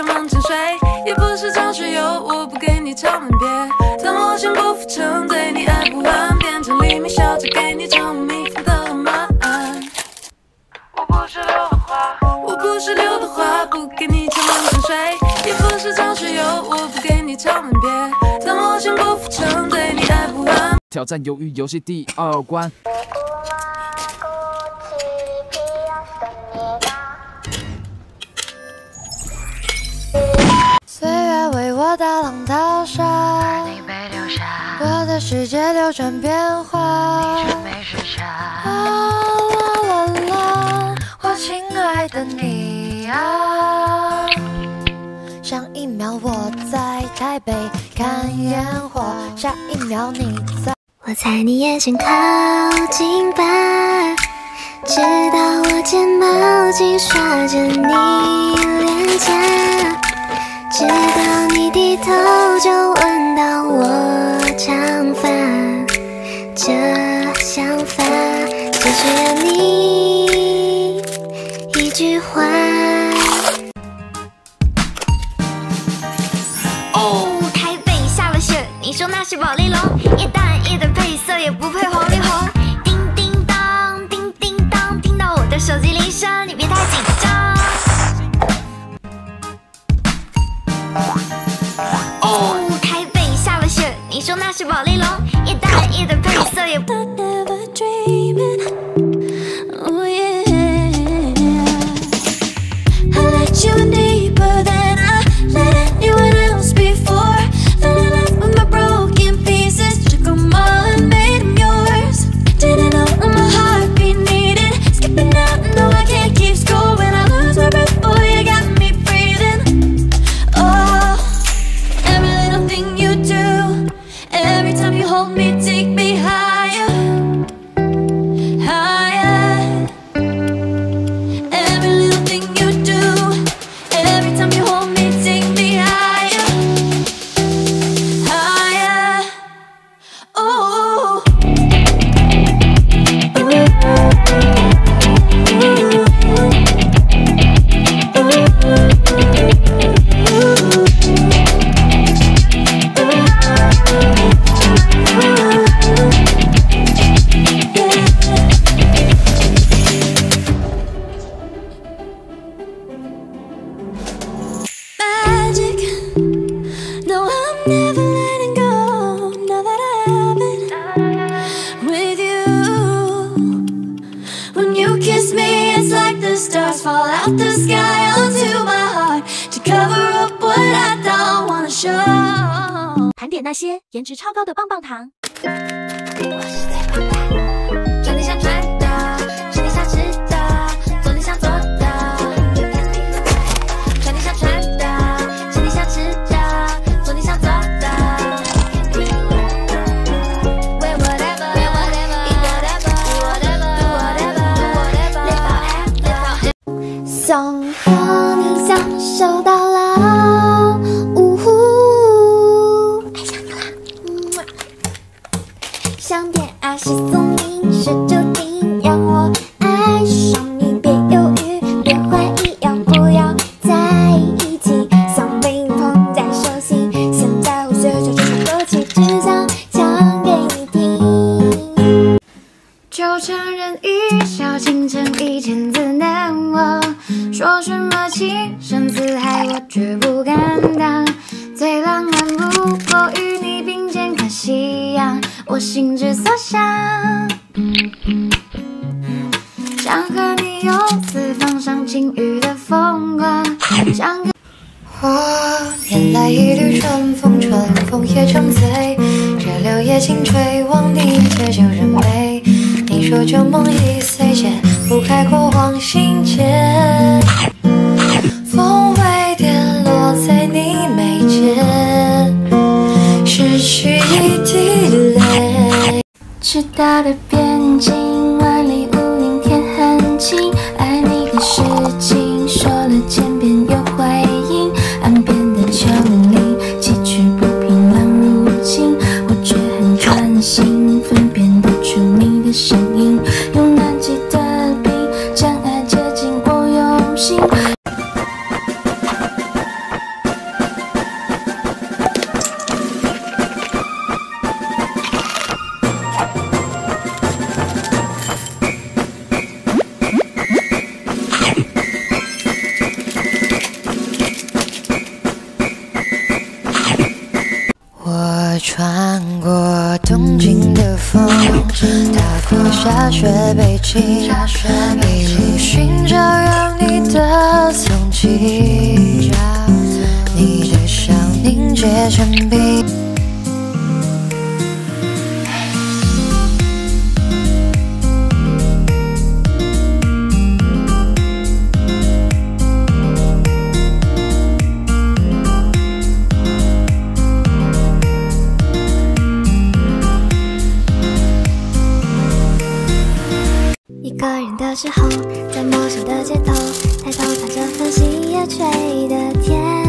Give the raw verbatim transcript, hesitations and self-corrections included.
像梦见水，也不是张学友，我不给你唱吻别。当我像郭富城对你爱不完，变成黎明笑着给你唱蜜蜂的浪漫。我不是刘德华，我不是刘德华，不给你唱梦见水，也不是张学友，我不给你唱吻别。当我像郭富城对你爱不完。 挑战鱿鱼游戏第二关。 岁月为我大浪淘沙，我的世界流转变化。你却没时差。啊啦啦啦，我亲爱的你啊！上一秒我在台北看烟火，下一秒你在。 我猜你眼神靠近吧，直到我睫毛紧刷着你脸颊。 直到你低头就闻到我长发，这想法只需要你一句话。哦，台北下了雪，你说那是保丽龙，夜淡夜的配色也不配黄绿红。叮叮当，叮叮当，听到我的手机铃声，你别太紧张。 哦，台北下了雪，你说那是保丽龙，夜淡夜的配色也不。 Stars fall out the sky onto my heart to cover up what I don't wanna show。 盘点那些颜值超高的棒棒糖。 我是最棒的，穿你想穿的，吃你想吃的，做你想做的，穿你想穿的，吃你想吃的，做你想做的。Wear whatever, wear whatever, eat whatever, do whatever, do whatever, do whatever, live forever, live forever。想和你享受到老，呜呼，爱上你啦！想点爱是送你，是注定让我爱上你。别犹豫，别怀疑，要不要在一起？像冰碰在手心，现在我学着这首歌曲，只想唱给你听。就承认一笑倾城，一千字难忘。说什么情深似海，我绝不敢当。最浪漫不过与你并肩看夕阳，我心之所向。想和你游四方赏晴雨的风光，想跟我拈来一缕春风，春风也成醉，这柳叶轻吹，望你借酒人美。你说旧梦已碎，解不开过往心结。风会跌落在你眉间，失去一滴泪。直达的边境，万里无云天很近，爱你的事情说了千遍又回应，岸边的丘陵，崎岖不平乱如镜，我却很专心，分辨得出你的声音，用难记的笔，将爱接近我用心。 憧憬的风，踏过下雪北京，一路寻找有你的踪迹，你的笑凝结成冰。 一个人的时候，在陌生的街头，抬头看着繁星夜垂的天。